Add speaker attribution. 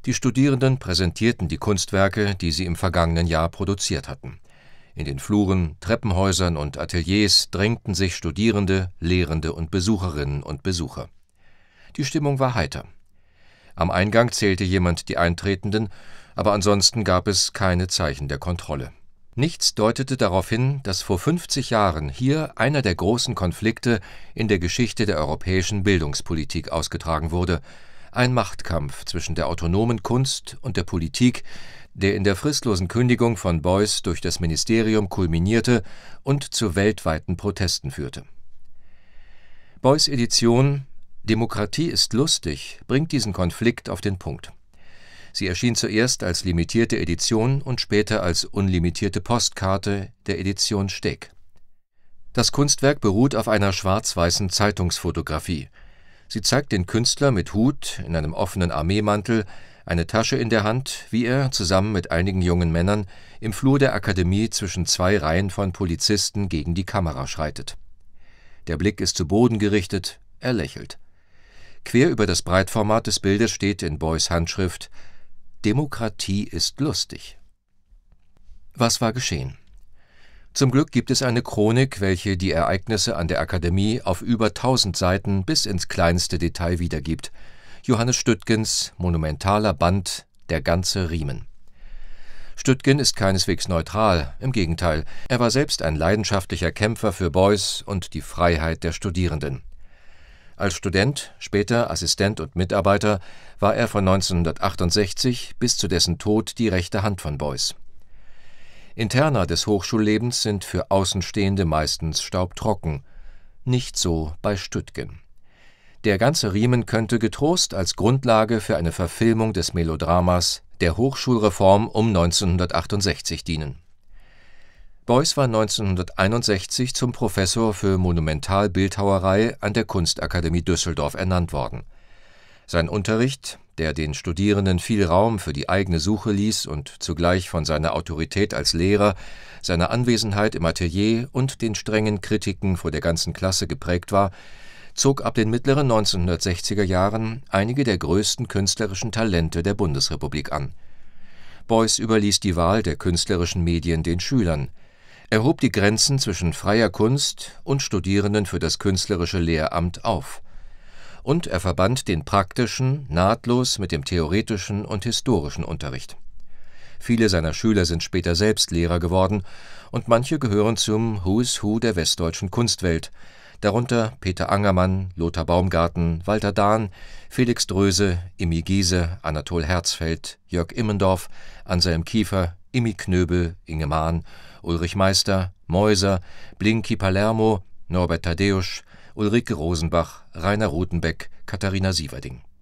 Speaker 1: Die Studierenden präsentierten die Kunstwerke, die sie im vergangenen Jahr produziert hatten. In den Fluren, Treppenhäusern und Ateliers drängten sich Studierende, Lehrende und Besucherinnen und Besucher. Die Stimmung war heiter. Am Eingang zählte jemand die Eintretenden, aber ansonsten gab es keine Zeichen der Kontrolle. Nichts deutete darauf hin, dass vor 50 Jahren hier einer der großen Konflikte in der Geschichte der europäischen Bildungspolitik ausgetragen wurde, ein Machtkampf zwischen der autonomen Kunst und der Politik, der in der fristlosen Kündigung von Beuys durch das Ministerium kulminierte und zu weltweiten Protesten führte. Beuys Edition »Demokratie ist lustig« bringt diesen Konflikt auf den Punkt. Sie erschien zuerst als limitierte Edition und später als unlimitierte Postkarte der Edition Steg. Das Kunstwerk beruht auf einer schwarz-weißen Zeitungsfotografie. Sie zeigt den Künstler mit Hut, in einem offenen Armeemantel, eine Tasche in der Hand, wie er, zusammen mit einigen jungen Männern, im Flur der Akademie zwischen zwei Reihen von Polizisten gegen die Kamera schreitet. Der Blick ist zu Boden gerichtet, er lächelt. Quer über das Breitformat des Bildes steht in Beuys Handschrift: »Demokratie ist lustig.« Was war geschehen? Zum Glück gibt es eine Chronik, welche die Ereignisse an der Akademie auf über 1000 Seiten bis ins kleinste Detail wiedergibt. Johannes Stüttgens monumentaler Band »Der ganze Riemen«. Stüttgen ist keineswegs neutral, im Gegenteil, er war selbst ein leidenschaftlicher Kämpfer für Beuys und die Freiheit der Studierenden. Als Student, später Assistent und Mitarbeiter, war er von 1968 bis zu dessen Tod die rechte Hand von Beuys. Interna des Hochschullebens sind für Außenstehende meistens staubtrocken. Nicht so bei Stüttgen. Der ganze Riemen könnte getrost als Grundlage für eine Verfilmung des Melodramas der Hochschulreform um 1968 dienen. Beuys war 1961 zum Professor für Monumentalbildhauerei an der Kunstakademie Düsseldorf ernannt worden. Sein Unterricht, der den Studierenden viel Raum für die eigene Suche ließ und zugleich von seiner Autorität als Lehrer, seiner Anwesenheit im Atelier und den strengen Kritiken vor der ganzen Klasse geprägt war, zog ab den mittleren 1960er Jahren einige der größten künstlerischen Talente der Bundesrepublik an. Beuys überließ die Wahl der künstlerischen Medien den Schülern. Er hob die Grenzen zwischen freier Kunst und Studierenden für das künstlerische Lehramt auf. Und er verband den praktischen nahtlos mit dem theoretischen und historischen Unterricht. Viele seiner Schüler sind später selbst Lehrer geworden und manche gehören zum Who is Who der westdeutschen Kunstwelt, darunter Peter Angermann, Lothar Baumgarten, Walter Dahn, Felix Droese, Immi Giese, Anatol Herzfeld, Jörg Immendorf, Anselm Kiefer, Immi Knöbel, Inge Mahn, Ulrich Meister, Meuser, Blinky Palermo, Norbert Tadeusz, Ulrike Rosenbach, Rainer Rutenbeck, Katharina Sieverding.